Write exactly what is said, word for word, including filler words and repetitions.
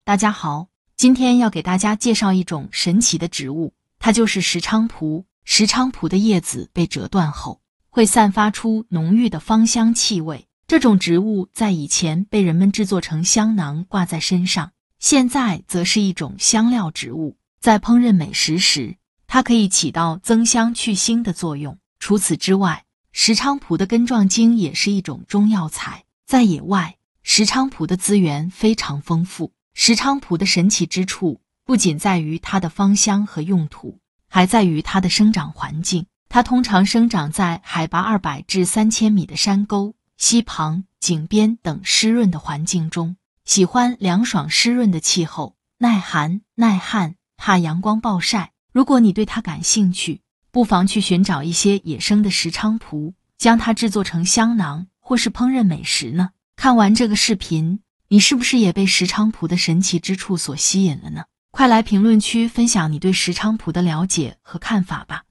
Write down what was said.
大家好，今天要给大家介绍一种神奇的植物，它就是石菖蒲。石菖蒲的叶子被折断后，会散发出浓郁的芳香气味。这种植物在以前被人们制作成香囊挂在身上，现在则是一种香料植物。在烹饪美食时，它可以起到增香去腥的作用。除此之外，石菖蒲的根状茎也是一种中药材。在野外，石菖蒲的资源非常丰富。石菖蒲的神奇之处不仅在于它的芳香和用途，还在于它的生长环境。它通常生长在海拔二百至三千米的山沟、溪旁、井边等湿润的环境中，喜欢凉爽湿润的气候，耐寒、耐旱，怕阳光暴晒。如果你对它感兴趣，不妨去寻找一些野生的石菖蒲，将它制作成香囊或是烹饪美食呢。看完这个视频，你是不是也被石菖蒲的神奇之处所吸引了呢？快来评论区分享你对石菖蒲的了解和看法吧。